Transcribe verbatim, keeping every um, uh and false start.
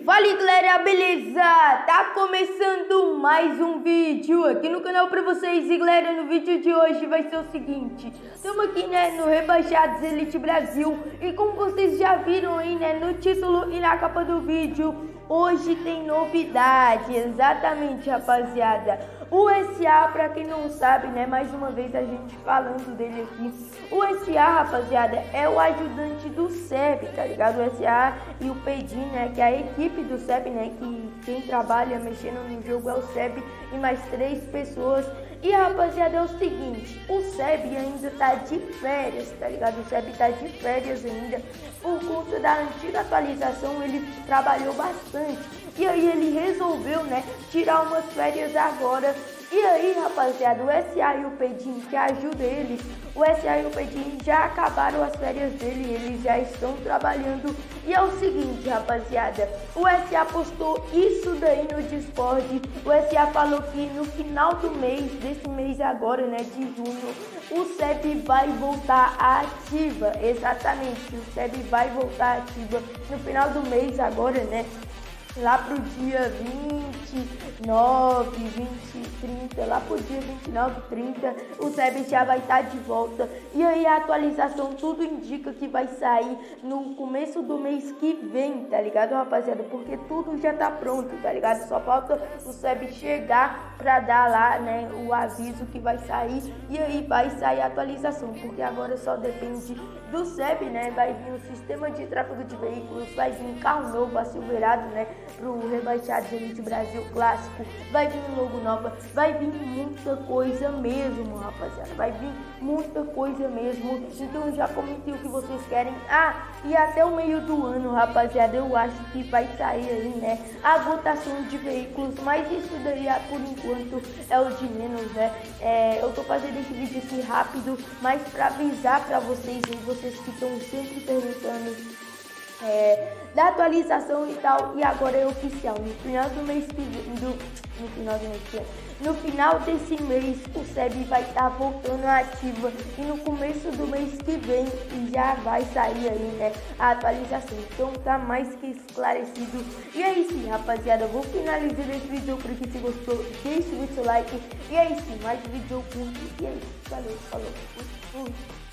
Fala aí, galera, beleza? Tá começando mais um vídeo aqui no canal pra vocês. E galera, no vídeo de hoje vai ser o seguinte: estamos aqui, né, no Rebaixados Elite Brasil. E como vocês já viram aí, né, no título e na capa do vídeo, hoje tem novidade. Exatamente, rapaziada. O S A, pra quem não sabe, né, mais uma vez a gente falando dele aqui. O S A, rapaziada, é o ajudante do S E B, tá ligado? O S A e o Pedin, né, que é a equipe do S E B, né, que quem trabalha mexendo no jogo é o S E B e mais três pessoas. E rapaziada, é o seguinte, o S E B ainda tá de férias, tá ligado? O S E B tá de férias ainda. Por conta da antiga atualização, ele trabalhou bastante. E aí ele resolveu, né, tirar umas férias agora. E aí, rapaziada, o S A e o Pedin, que ajuda eles, o S A e o Pedin já acabaram as férias dele, eles já estão trabalhando. E é o seguinte, rapaziada, o S A postou isso daí no Discord. O S A falou que no final do mês, desse mês agora, né, de junho, o S E B vai voltar ativa. Exatamente, o S E B vai voltar ativa no final do mês agora, né? Lá pro dia vinte e nove, vinte, trinta, lá pro dia vinte e nove, trinta, o S E B já vai estar de volta. E aí a atualização tudo indica que vai sair no começo do mês que vem, tá ligado, rapaziada? Porque tudo já tá pronto, tá ligado? Só falta o S E B chegar pra dar lá, né, o aviso que vai sair. E aí vai sair a atualização, porque agora só depende do S E B, né? Vai vir o sistema de tráfego de veículos, vai vir carro novo, asilverado, né, pro Rebaixados Elite Brasil Clássico, vai vir logo nova, vai vir muita coisa mesmo, rapaziada, vai vir muita coisa mesmo. Então já comentei o que vocês querem. Ah, e até o meio do ano, rapaziada, eu acho que vai sair aí, né, a votação de veículos, mas isso daí, por enquanto, é o de menos, né? É, eu tô fazendo esse vídeo assim rápido, mas pra avisar pra vocês aí, vocês que estão sempre perguntando É, da atualização e tal, e agora é oficial. No final do mês que vem, do, no final do mês que vem, no final desse mês, o S E B vai estar tá voltando ativa, e no começo do mês que vem já vai sair aí, né, a atualização. Então tá mais que esclarecido. E é isso, rapaziada, eu vou finalizar esse vídeo por aqui. Se gostou, deixe o seu like. E é isso, mais vídeo curto. E é isso, valeu, falou, fui.